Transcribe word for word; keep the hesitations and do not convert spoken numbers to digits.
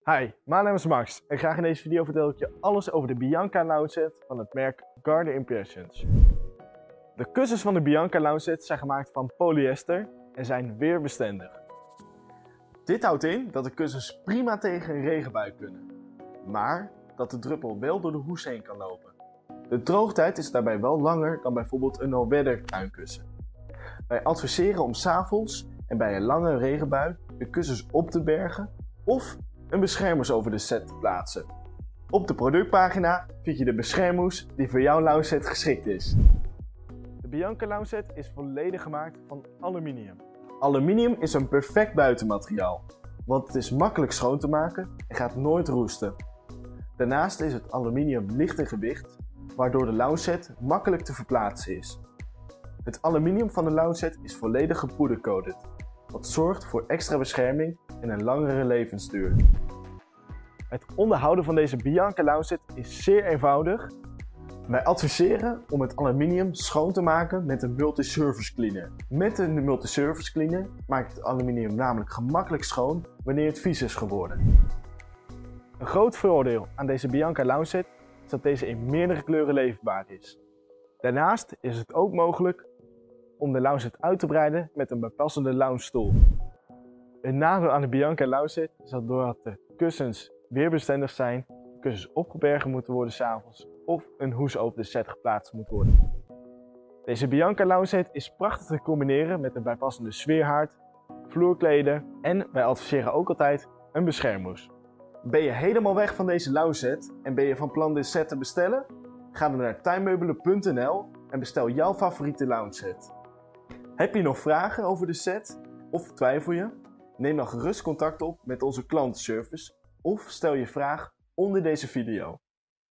Hi, mijn naam is Max en graag in deze video vertel ik je alles over de Bianca lounge set van het merk Garden Impressions. De kussens van de Bianca lounge set zijn gemaakt van polyester en zijn weerbestendig. Dit houdt in dat de kussens prima tegen een regenbui kunnen, maar dat de druppel wel door de hoes heen kan lopen. De droogtijd is daarbij wel langer dan bijvoorbeeld een all-weather tuinkussen. Wij adviseren om 's avonds en bij een lange regenbui de kussens op te bergen of een beschermhoes over de set te plaatsen. Op de productpagina vind je de beschermhoes die voor jouw lounge set geschikt is. De Bianca lounge set is volledig gemaakt van aluminium. Aluminium is een perfect buitenmateriaal, want het is makkelijk schoon te maken en gaat nooit roesten. Daarnaast is het aluminium licht in gewicht, waardoor de lounge set makkelijk te verplaatsen is. Het aluminium van de lounge set is volledig gepoedercoated, wat zorgt voor extra bescherming en een langere levensduur. Het onderhouden van deze Bianca lounge set is zeer eenvoudig. Wij adviseren om het aluminium schoon te maken met een multi-surface cleaner. Met een multi-surface cleaner maakt het aluminium namelijk gemakkelijk schoon wanneer het vies is geworden. Een groot voordeel aan deze Bianca lounge set is dat deze in meerdere kleuren leverbaar is. Daarnaast is het ook mogelijk om de lounge set uit te breiden met een bijpassende lounge stoel. Een nadeel aan de Bianca lounge set is dat doordat de kussens weerbestendig zijn, kussens opgebergen moeten worden 's avonds of een hoes over de set geplaatst moet worden. Deze Bianca lounge set is prachtig te combineren met een bijpassende sfeerhaard, vloerkleden en wij adviseren ook altijd een beschermhoes. Ben je helemaal weg van deze lounge set en ben je van plan deze set te bestellen? Ga dan naar tuinmeubelen punt n l en bestel jouw favoriete lounge set. Heb je nog vragen over de set of twijfel je? Neem dan gerust contact op met onze klantenservice of stel je vraag onder deze video.